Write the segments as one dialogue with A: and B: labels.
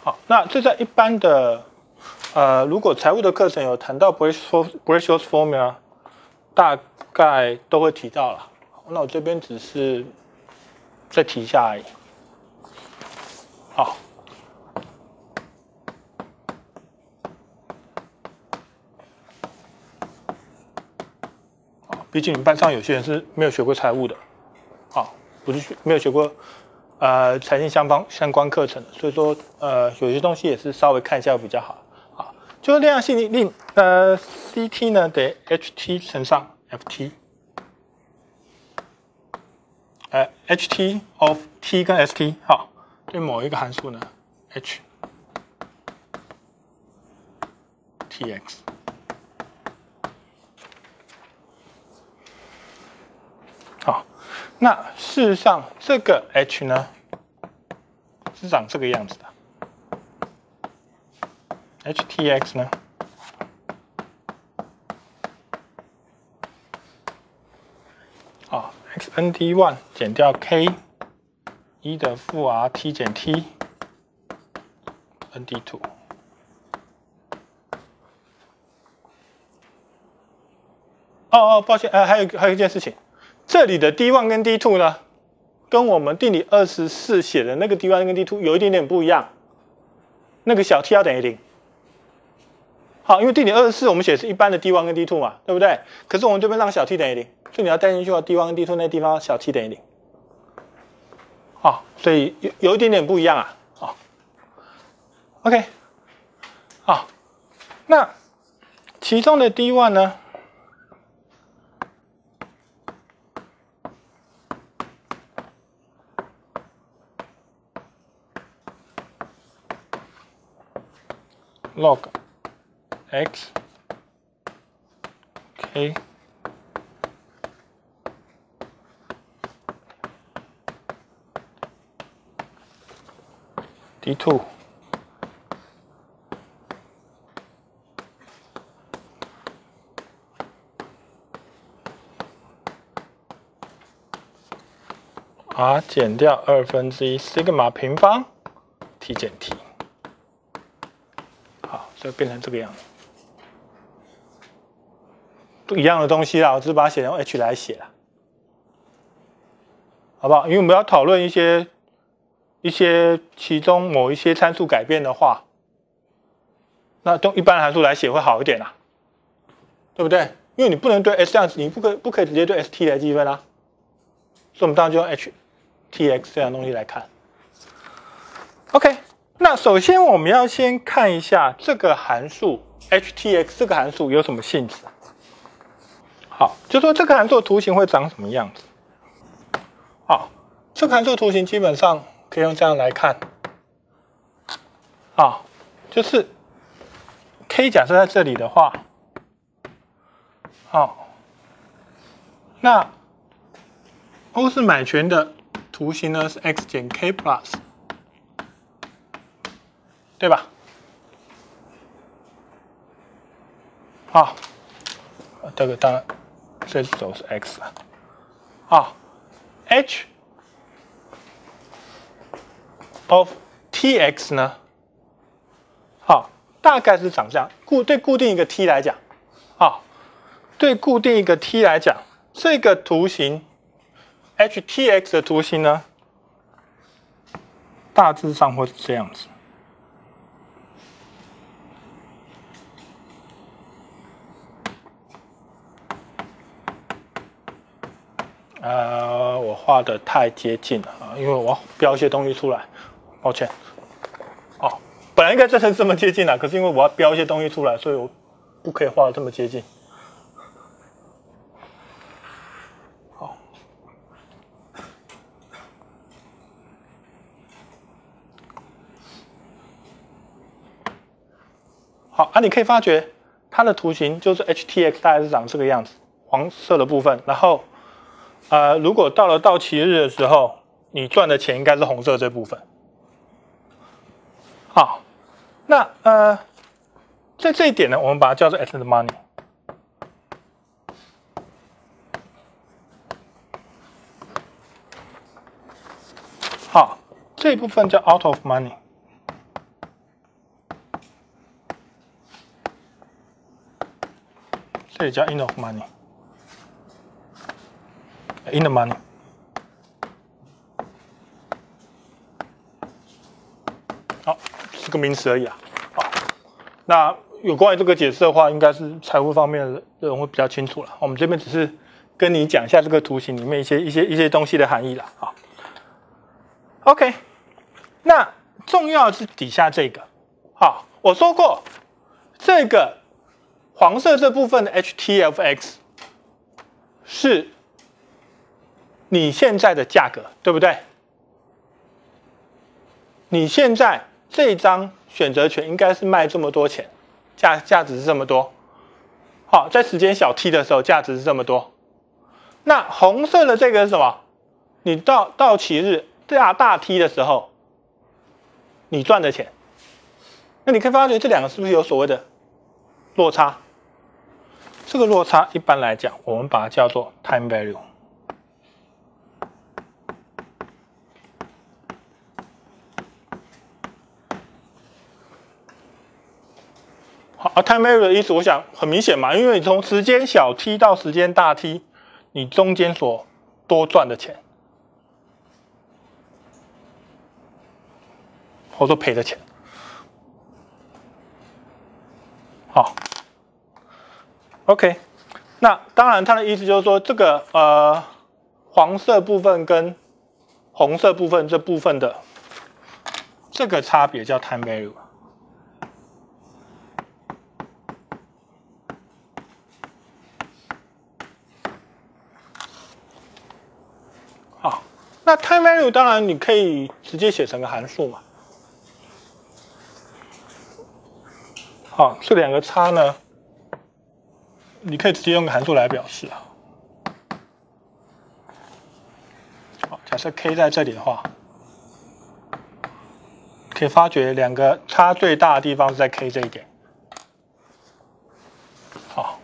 A: 好，那这在一般的如果财务的课程有谈到 Brescios formula， 大概都会提到了。那我这边只是再提一下而已。好。毕竟你们班上有些人是没有学过财务的，不是没有学过财经相关课程的，所以说有些东西也是稍微看一下会比较好。好，就是量性令CT 呢等于 HT 乘上 FT，HT of T 跟 ST 好，对某一个函数呢 HTX。好，那事实上这个 H 呢是长这个样子的 ，HTX 呢，xnd1 减掉 k 1的负 RT 减 T nd2。抱歉，还有一件事情。这里的 D1 跟 D2 呢，跟我们定理24写的那个 D1 跟 D2 有一点点不一样。那个小 t 要等于0。好，因为定理24我们写的是一般的 D1 跟 D2 嘛，对不对？可是我们这边让小 t 等于0，所以你要带进去D1 跟 D2 那地方小 t 等于0。好，所以有一点点不一样啊。好 ，OK， 好，那其中的 D1 呢？log x k d2 r 减掉1/2 sigma 平方 t 减 t。所以变成这个样子，不一样的东西啦，我只是把它写成 H 来写啦，好不好？因为我们要讨论一些其中某一些参数改变的话，那用一般函数来写会好一点啦，对不对？因为你不能对 S 这样子，你不可以直接对 ST 来计分啦，所以我们当然就用 HTX 这样东西来看。OK。那首先我们要先看一下这个函数 HTX 这个函数有什么性质。好，就说这个函数的图形会长什么样子。好，这个函数图形基本上可以用这样来看。好，就是 K 假设在这里的话，好，那欧式买权的图形呢是 x 减 K plus。对吧？好，这个当然这轴是 x 了。好 ，h of tx 呢？好，大概是长这样。对固定一个 t 来讲，对固定一个 t 来讲，这个图形 htx 的图形呢，大致上会是这样子。我画的太接近了啊，因为我要标一些东西出来，抱歉。本来应该这么接近了，可是因为我要标一些东西出来，所以我不可以画的这么接近。好，你可以发觉它的图形就是 HTX 大概是长这个样子，黄色的部分，然后如果到了到期日的时候，你赚的钱应该是红色这部分。好，那在这一点呢，我们把它叫做 at the money。好，这一部分叫 out of money。 这里叫 in of money，in the money。好，是个名词而已啊。好，那有关于这个解释的话，应该是财务方面的人会比较清楚了。我们这边只是跟你讲一下这个图形里面一些东西的含义啦。好 ，OK， 那重要的是底下这个。好，我说过这个黄色这部分的 HTFX 是你现在的价格，对不对？你现在这一张选择权应该是卖这么多钱，价值是这么多。好，在时间小 t 的时候，价值是这么多。那红色的这个是什么？你到期日大 T 的时候，你赚的钱。那你可以发觉这两个是不是有所谓的落差？这个落差一般来讲，我们把它叫做 time value。好 ，time value 的意思，我想很明显嘛，因为你从时间小 t 到时间大 t， 你中间所多赚的钱，或者说赔的钱。好 ，OK， 那当然它的意思就是说，这个黄色部分跟红色部分这部分的这个差别叫 time value。好，那 time value 当然你可以直接写成个函数嘛。好，这两个差呢，你可以直接用个函数来表示啊。好，假设 k 在这里的话，可以发觉两个差最大的地方是在 k 这一点。好，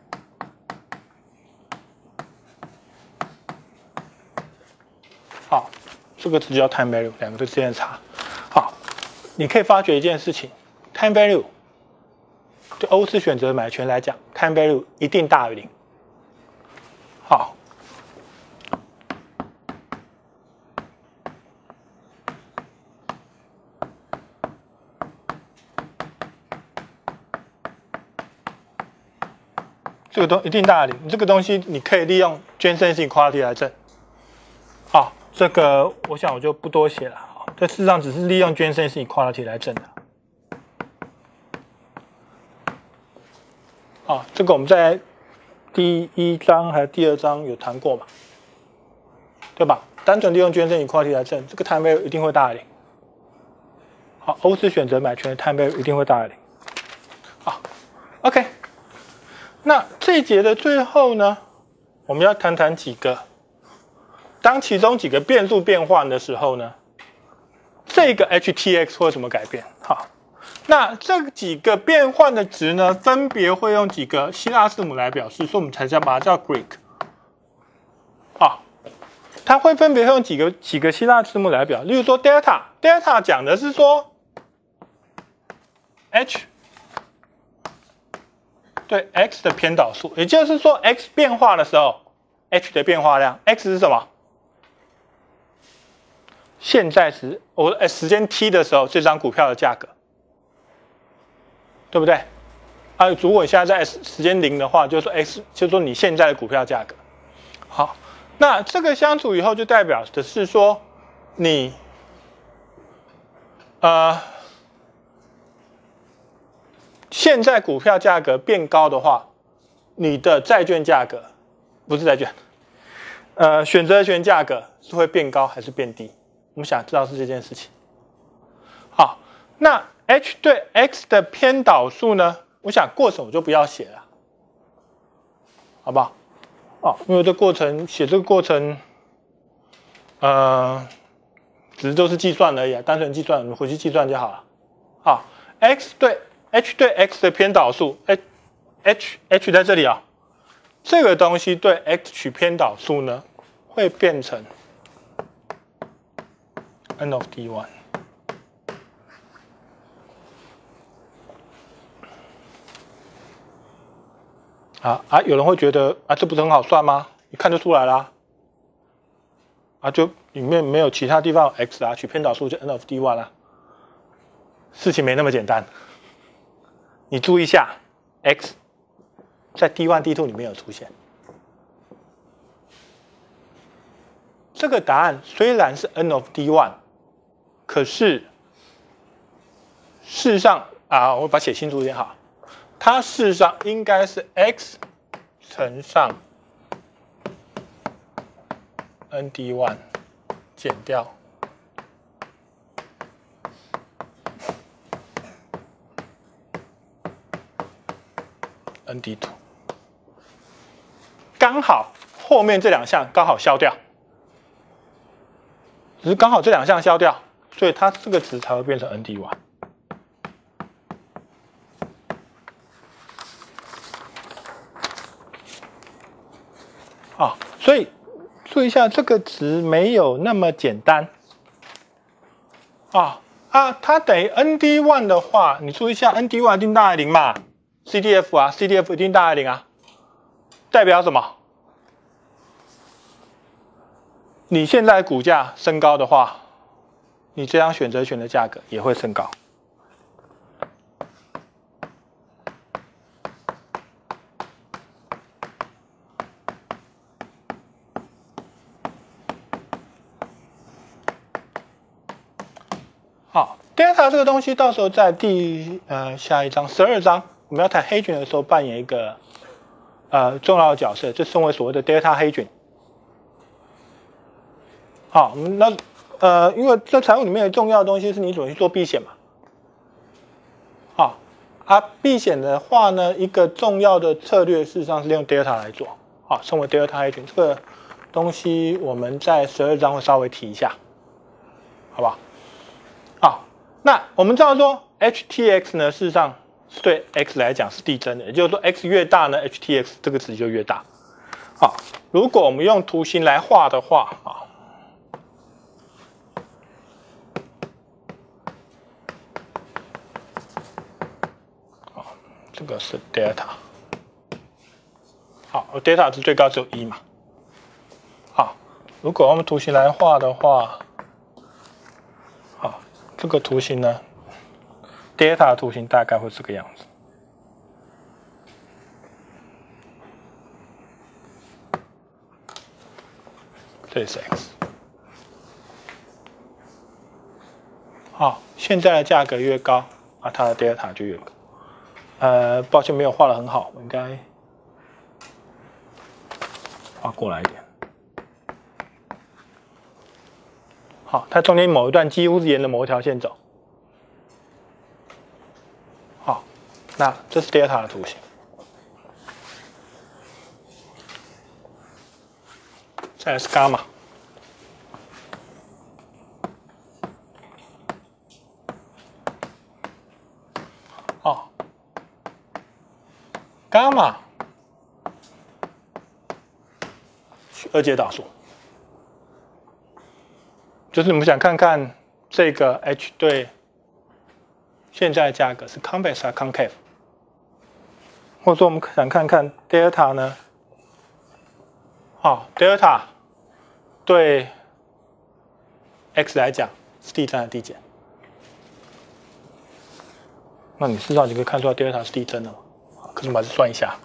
A: 好，这个直接叫 time value， 两个之间的差。好，你可以发觉一件事情 ，time value 对欧式选择买权来讲 ，time value 一定大于0。好，这个一定大于0。这个东西你可以利用 Jensen inequality 来证。好，这个我想我就不多写了。好，这事实上只是利用 Jensen inequality 来证的。啊，这个我们在第1章还是第2章有谈过嘛，对吧？单纯利用Jensen inequality来证，这个 time value 一定会大于0。好，欧式选择买权的 time value 一定会大于0。好 ，OK。那这一节的最后呢，我们要谈谈几个，当其中几个变数变换的时候呢，这个 HTX 会怎么改变？好。那这几个变换的值呢，分别会用几个希腊字母来表示，所以我们才叫把它叫 Greek。好，它会分别用几个希腊字母来表，例如说 delta 讲的是说 h 对 x 的偏导数，也就是说 x 变化的时候 h 的变化量 x 是什么？现在时间 t 的时候这张股票的价格。对不对？啊，如果你现在在时间0的话，就是说 x， 就是说你现在的股票价格。好，那这个相除以后就代表的是说，你现在股票价格变高的话，你的债券价格不是债券，选择权价格是会变高还是变低？我们想知道是这件事情。好，那 h 对 x 的偏导数呢？我想过程我就不要写了，好不好？哦，因为这过程写这个过程，只是都是计算而已啊，单纯计算，你回去计算就好了。好 ，h 对 x 的偏导数 ，h 在这里啊，这个东西对 x 取偏导数呢，会变成 n of d1。 有人会觉得这不是很好算吗？一看就出来啦。就里面没有其他地方有 x 取偏导数就 n of d1 啦。事情没那么简单。你注意一下 ，x 在 d1、d2 里面有出现。这个答案虽然是 n of d1， 可是事实上我把它写清楚一点好，它事实上应该是 x 乘上 n d1 减掉 n d2， 刚好后面这两项刚好消掉。只是刚好这两项消掉，所以它这个值才会变成 n d1。所以注意一下，这个值没有那么简单。它等于 n d1 的话，你注意一下 n d1 一定大于0嘛 ，CDF 一定大于0代表什么？你现在股价升高的话，你这张选择权的价格也会升高。好 ，delta 这个东西到时候在下一章12章我们要谈黑菌的时候扮演一个重要的角色，这称为所谓的 delta 黑菌。好，那因为这财务里面的重要的东西是你怎么去做避险嘛。避险的话呢，一个重要的策略事实上是利用 delta 来做，称为 delta hedging。这个东西我们在12章会稍微提一下，好不好？那我们知道说 HTX 呢，事实上是对 x 来讲是递增的，也就是说 x 越大呢 ，HTX 这个值就越大。如果我们用图形来画的话，这个是 delta， delta 值最高只有1嘛。如果我们图形来画的话，这个图形呢 ，delta 的图形大概会是这个样子。这是 x。现在的价格越高，它的 delta 就越高。抱歉，没有画得很好，我应该画过来一点。它中间某一段几乎是沿着某一条线走。那这是 delta 的图形。再来是 gamma。gamma 二阶导数，就是我们想看看这个 H 对现在的价格是 convex 还是 concave， 或者说我们想看看 delta 呢？delta 对 x 来讲是递增还是递减？那你事实上就可以看出来 delta 是递增的嘛？可是我们还是算一下。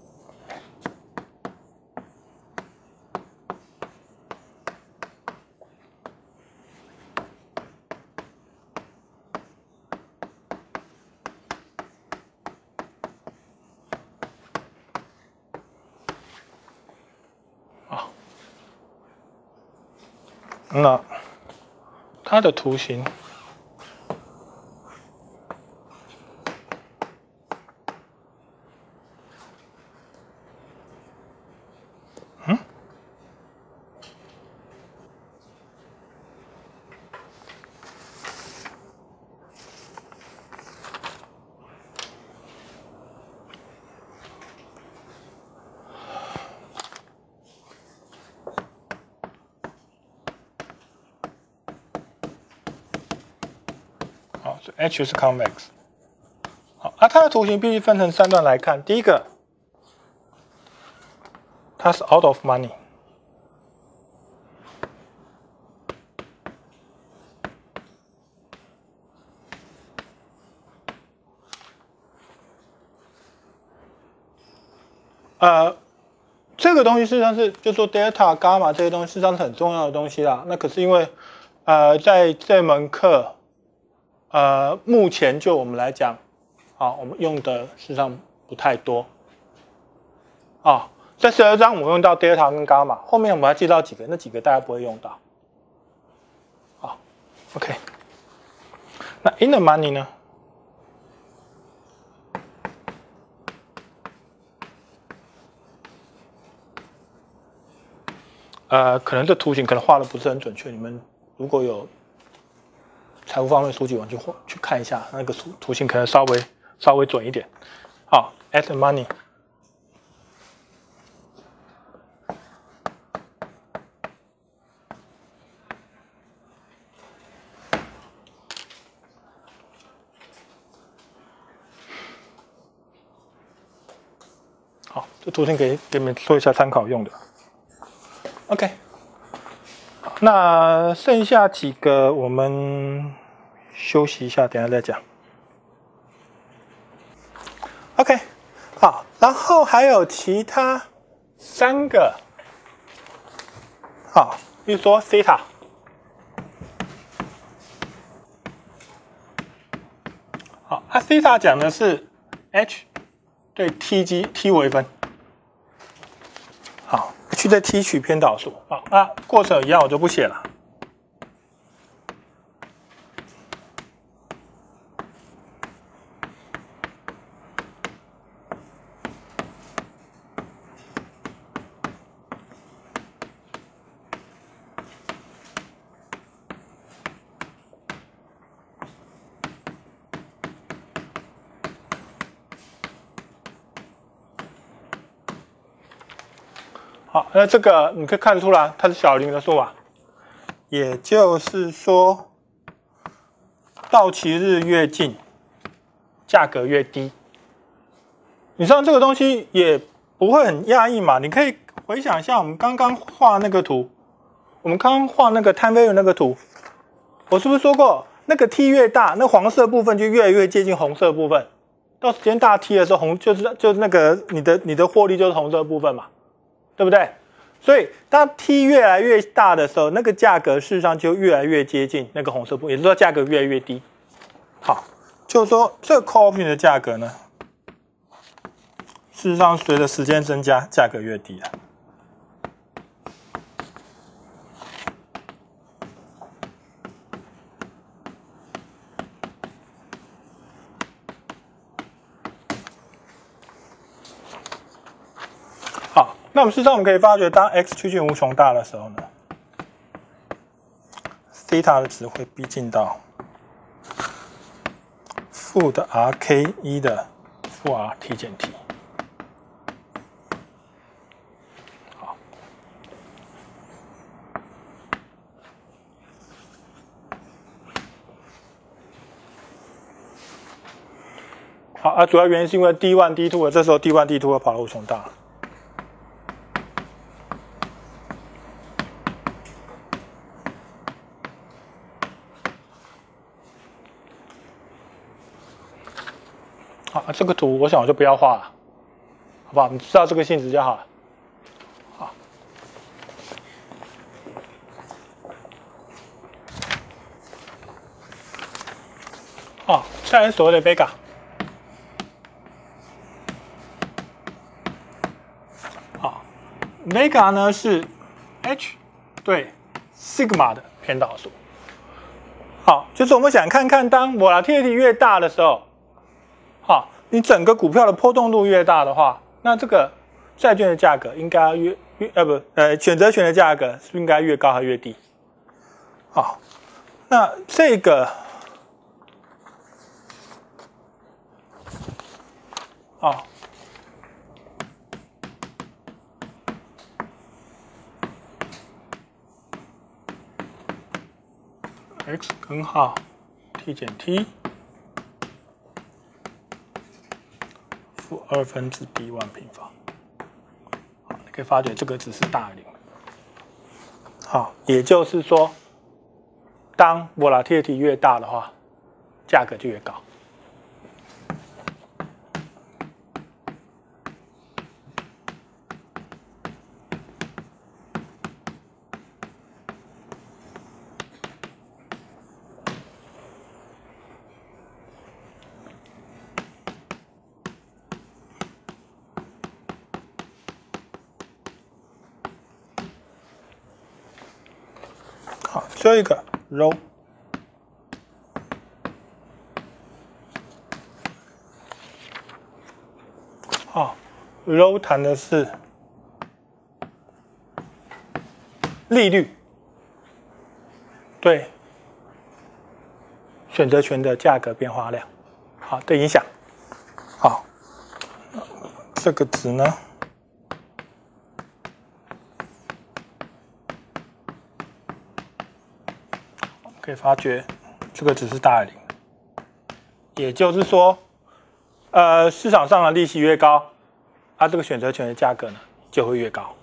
A: 那它的图形，H 是 convex。它的图形必须分成3段来看。第一个它是 out of money。这个东西事实上是，就说 delta、gamma 这些东西事实上是很重要的东西啦。那可是因为，在这门课，目前就我们来讲，我们用的事实上不太多。在12章我们用到 delta 跟 gamma， 后面我们还介绍几个，那几个大家不会用到。OK。那 in the money 呢？可能这图形可能画的不是很准确，你们如果有财务方面书籍，我就去看一下，那个图形可能稍微准一点。好 ，at money。好，这图形给你们做一下参考用的。OK， 那剩下几个我们休息一下，等一下再讲。OK， 好，然后还有其他3个，好，比如说 theta， 好，theta 讲的是 h 对 t 微分，好。去对 t 取偏导数，好，过程一样我就不写了。好，那这个你可以看出来，它是小零的数嘛，也就是说，到期日越近，价格越低。你像这个东西也不会很讶异嘛，你可以回想一下我们刚刚画那个图，我们刚刚画那个 time value 那个图，我是不是说过，那个 t 越大，那黄色部分就越来越接近红色部分，到时间大 t 的时候，就是那个你的获利就是红色部分嘛。对不对？所以当 t 越来越大的时候，那个价格事实上就越来越接近那个红色部分，也就是说价格越来越低。好，就是说这个 call option 的价格呢，事实上随着时间增加，价格越低了。好，那我们事实上我们可以发觉，当 x 趋近无穷大的时候呢 ，theta 的值会逼近到负的 rk1 的负 rt 减 t。好，好，主要原因是因为 D1、D2 的这时候 D1、D2 跑到无穷大。好，这个图我想我就不要画了，好不好？你知道这个性质就好了。好，好，再来所谓的 vega。好 ，vega 呢是 h 对 sigma 的偏导数。好，就是我们想看看当 volatility 越大的时候。好，你整个股票的波动度越大的话，那这个债券的价格应该选择权的价格是不是应该越高还是越低？好，那这个x 根号 t 减 t。负2分之 d1 平方，好，你可可以发觉这个值是大于0。好，也就是说，当 volatility 越大的话，价格就越高。好，最后一个 row。好 ，row 谈的是利率对选择权的价格变化量好的影响。好，这个值呢？可以发觉这个值是大于0，也就是说，市场上的利息越高，这个选择权的价格呢就会越高。